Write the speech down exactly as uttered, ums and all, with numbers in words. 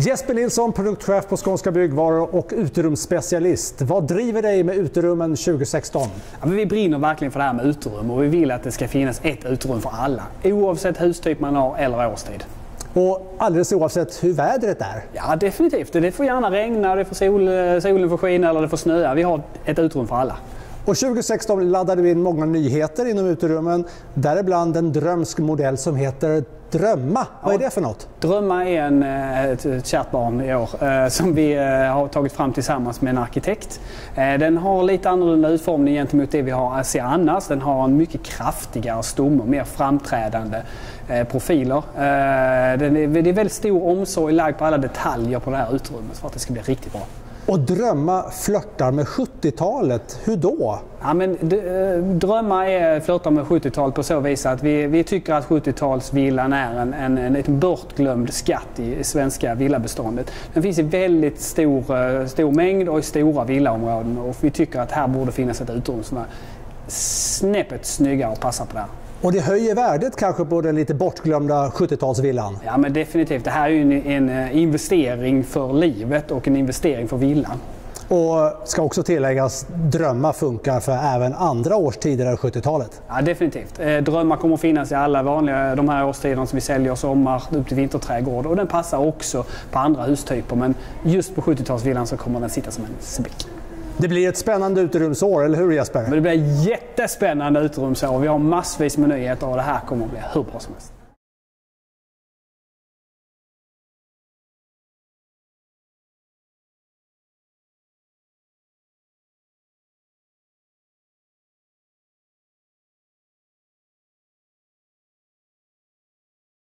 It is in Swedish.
Jesper Nilsson, produktchef på Skånska Byggvaror och uterumsspecialist. Vad driver dig med uterummen tjugo sexton? Ja, men vi brinner verkligen för det här med uterum och vi vill att det ska finnas ett uterum för alla. Oavsett hustyp man har eller årstid. Och alldeles oavsett hur vädret är? Ja, definitivt. Det får gärna regna, det får sol, solen får skina eller det får snöa. Vi har ett uterum för alla. Och tjugo sexton laddade vi in många nyheter inom uterummen, däribland en drömsk modell som heter Drömma. Vad är det för något? Drömma är en, ett, ett kärt barn i år eh, som vi eh, har tagit fram tillsammans med en arkitekt. Eh, den har lite annorlunda utformning gentemot det vi har ser annars. Den har en mycket kraftigare stomme och mer framträdande eh, profiler. Eh, den är, det är väldigt stor omsorg lagd på alla detaljer på det här utrymmet för att det ska bli riktigt bra. Och Drömma flörtar med sjuttiotalet. Hur då? Ja, men Drömma är flörtar med sjuttiotalet på så vis att vi, vi tycker att sjuttiotalsvillan är en, en, en, en bortglömd skatt i, i svenska villabeståndet. Den finns i väldigt stor, stor mängd och i stora villaområden och vi tycker att här borde finnas ett utrymme som är snäppet snyggare och passar på det här. Och det höjer värdet kanske på den lite bortglömda sjuttiotalsvillan? Ja, men definitivt. Det här är ju en, en investering för livet och en investering för villan. Och ska också tilläggas, Drömma funkar för även andra årstider än sjuttiotalet? Ja, definitivt. Drömma kommer att finnas i alla vanliga de här årstiderna som vi säljer, sommar upp till vinterträdgård. Och den passar också på andra hustyper, men just på sjuttiotalsvillan så kommer den sitta som en späck. Det blir ett spännande uterumsår, eller hur Jesper? Men det blir jättespännande uterumsår. Vi har massvis med nyheter och det här kommer att bli hur bra som helst.